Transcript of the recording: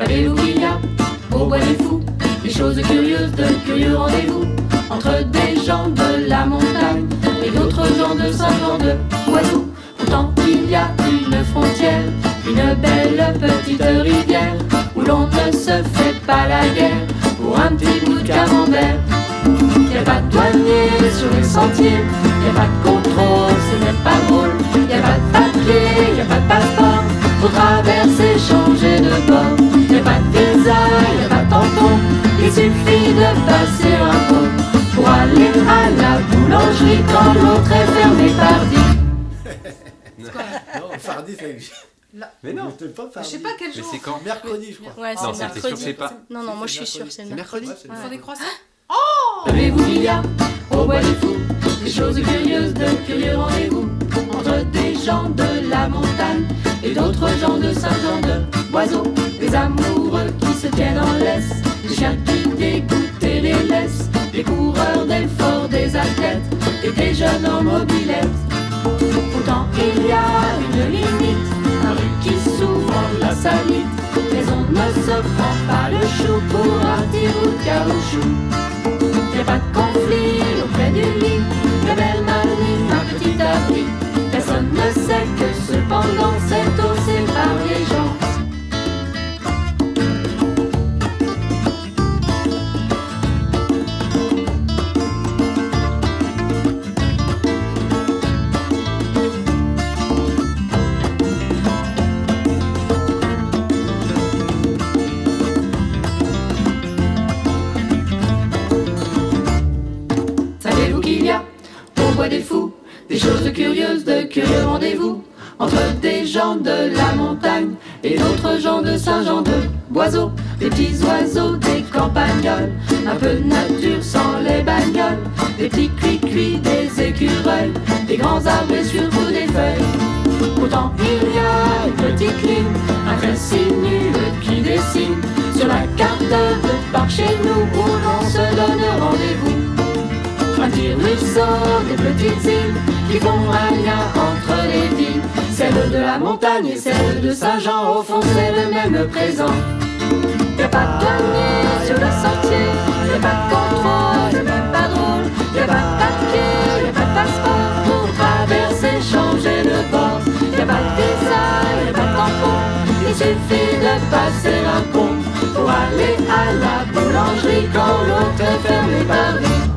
Savez-vous qu'il y a au bois des fous des choses curieuses, de curieux rendez-vous entre des gens de la montagne et d'autres gens de Saint-Jean de Oiseau. Pourtant il y a une frontière, une belle petite rivière où l'on ne se fait pas la guerre pour un petit bout de camembert. Y a pas de douanier sur les sentiers, y a pas de contrôle, c'est même pas drôle. Y a pas de papier, y a pas de passeport, faut traverser, changer de bord. Y a pas de visa, y a pas de tampon, il suffit de passer un pont pour aller à la boulangerie quand l'autre est fermé par dit. Non, Fardy, ça existe. Mais non, Je sais pas quel mais jour. c'est quand? Mercredi, je crois. Ouais, Non, c'est c'était sûr que c'est mercredi. pas. Non, non, moi je suis sûre, c'est le mercredi. Mercredi. Ils font des croissants. Savez-vous qu'il y a au bois des fous des choses curieuses, de curieux rendez-vous entre des gens de la montagne et d'autres gens de Saint-Jean de Oiseau. Des amoureux qui se tiennent en laisse, des chiens qui dégoûtent et les laissent, des coureurs d'efforts, des athlètes et des jeunes en mobilette. Pourtant il y a une limite, un rue qui souvent la salite, mais on ne se prend pas le chou pour un petit bout de caoutchouc. Y a pas de conflit auprès du lit, la belle manie, un petit abri. Personne ne sait que cependant c'est osé par les gens. Savez-vous qu'il y a au bois des fous des choses curieuses, de curieux rendez-vous entre des gens de la montagne et d'autres gens de Saint-Jean de Boiseau. Des petits oiseaux, des campagnols, un peu de nature sans les bagnoles, des petits cuits-cuits, des écureuils, des grands arbres et surtout des feuilles. Pourtant il y a une petite ligne, un trait sinueux qui dessine sur la carte de par chez nous où l'on se donne rendez-vous. Un petit ruisseau, des petites îles qui font un lien entre les villes, celle de la montagne et celle de Saint-Jean, au fond c'est le même présent. Y a pas de douanier sur le sentier, y a pas de contrôle, c'est même pas drôle. Y a pas de papier, y a pas de passeport pour traverser, changer de bord. Y a pas de visa, y a pas de tampon, il suffit de passer un pont pour aller à la boulangerie quand l'autre est fermé par dit.